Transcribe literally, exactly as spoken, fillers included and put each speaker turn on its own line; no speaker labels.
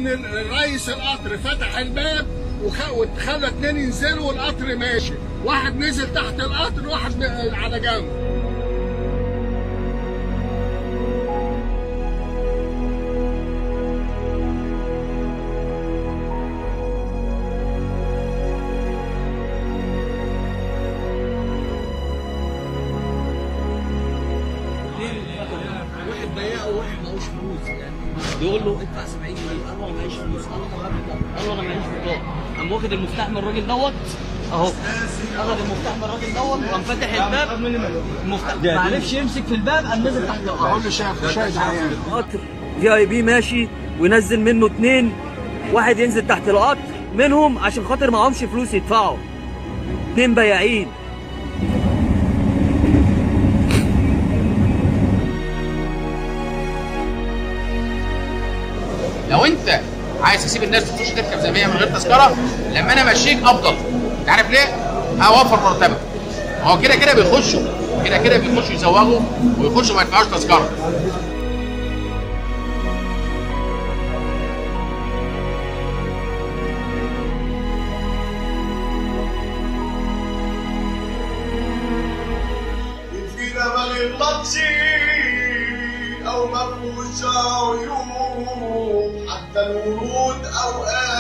ان رئيس القطر فتح الباب وخلى اتنين ينزلوا والقطر ماشي، واحد نزل تحت القطر وواحد على جنب.
واحد ضيقه وواحد معهوش فلوس، يعني بيقول له ادفع سبعين جنيه، قال له انا معيش فلوس، قال له قال له انا معيش بطاقه، قام واخد المفتاح من الراجل دوت اهو، اخد المفتاح من الراجل دوت وقام فاتح الباب، المفتاح ما عرفش يمسك في الباب، قام نزل تحت القطر.
اقول له شاف شاهد عيان
قطر في اي بي ماشي وينزل منه اتنين، واحد ينزل تحت القطر منهم عشان خاطر معهمش فلوس يدفعوا، اتنين بياعين.
لو انت عايز تسيب الناس تخش تركب زي ما هي من غير تذكره، لما انا امشيك افضل. انت عارف ليه؟ اوفر مرتبك. هو كده كده بيخشوا كده كده بيخشوا يزوغوا ويخشوا ما يدفعوش تذكره.
فينا ما غلطش او ما فيهوش عيوب، حتى الورود اوقات